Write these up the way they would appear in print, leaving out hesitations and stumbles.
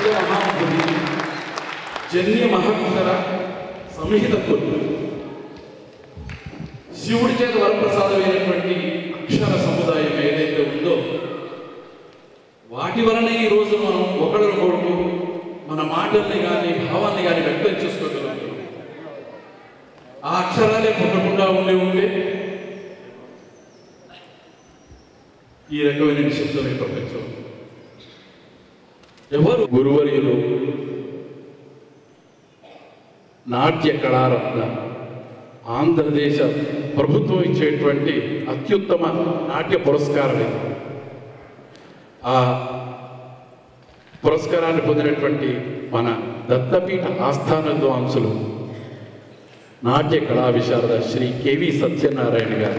మహాబుద్ధి జన్య మహాక్షర సంహిత కొలు శివుడి చేత వరప్రసాదమైనటువంటి అక్షర సముదాయం ఏదైతే ఉందో వాటి వలన ఈ రోజు మనం ఒకరికొకరు మన మాటల్ని కానీ భావాన్ని కానీ వ్యక్తం చేసుకోగలుగుతాం. ఆ అక్షరాలే పుట్టకుండా ఉండే ఈ రకమైన నిశ్శబ్దమే ప్రపంచం. ఎవరు గురువర్యులు నాట్య కళారత్న ఆంధ్రదేశ ప్రభుత్వం ఇచ్చేటువంటి అత్యుత్తమ నాట్య పురస్కారం ఇది. ఆ పురస్కారాన్ని పొందినటువంటి మన దత్తపీఠ ఆస్థాన విద్వాంసులు నాట్య కళా విశారద శ్రీ కెవి సత్యనారాయణ గారు.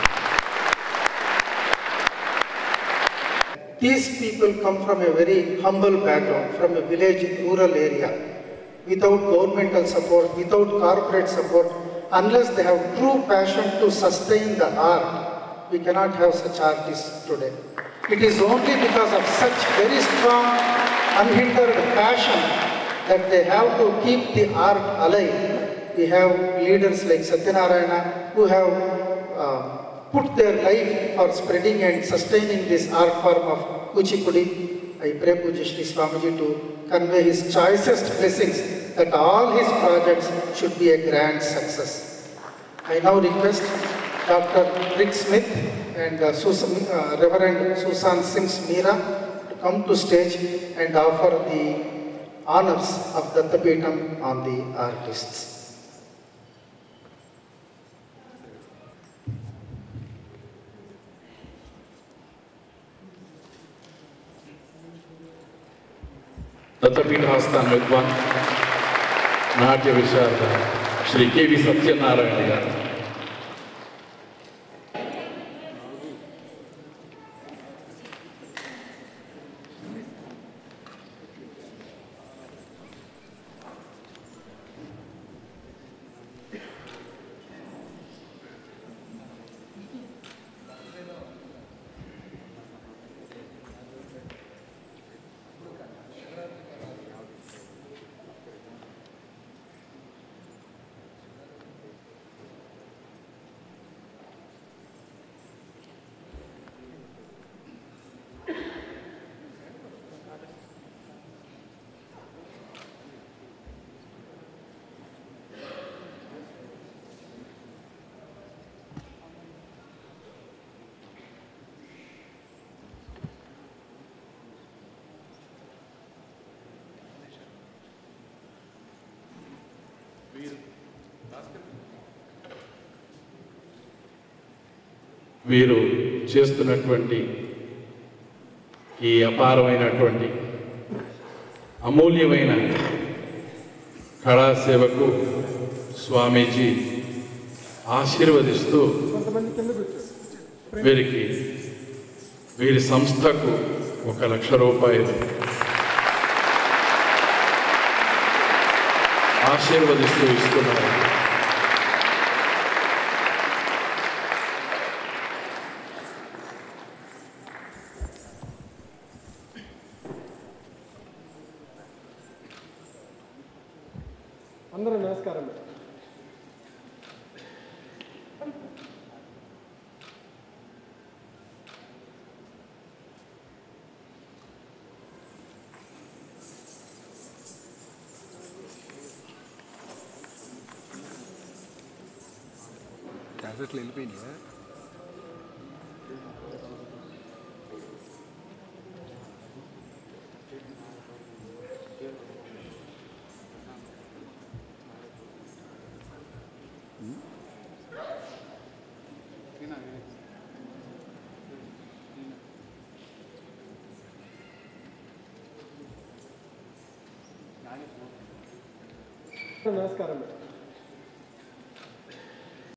These people come from a very humble background, from a village, rural area, without governmental support, without corporate support. Unless they have true passion to sustain the art, we cannot have such artists today. It is only because of such very strong, unhindered passion that they have to keep the art alive. We have leaders like Satyanarayana who have put their life for spreading and sustaining this art form of Kuchipudi. I pray Puja Shri Swamiji to convey his choicest blessings that all his projects should be a grand success. I now request Dr. Rick Smith and Reverend Susan Sims Meera to come to stage and offer the honors of Dattapeetham on the artists. Dattapeetha ఆస్థాన విద్వాన్ నాట్య విశారద Shri KV Satyanarayana గారు. వీరు చేస్తున్నటువంటి ఈ అపారమైనటువంటి అమూల్యమైన కళాసేవకు స్వామీజీ ఆశీర్వదిస్తూ వీరి సంస్థకు 1,00,000 రూపాయలు ఆశీర్వదిస్తూ ఇస్తున్నారు. అందరూ నమస్కారం. క్యాసెట్లు వెళ్ళిపోయినాయా? నమస్కారం.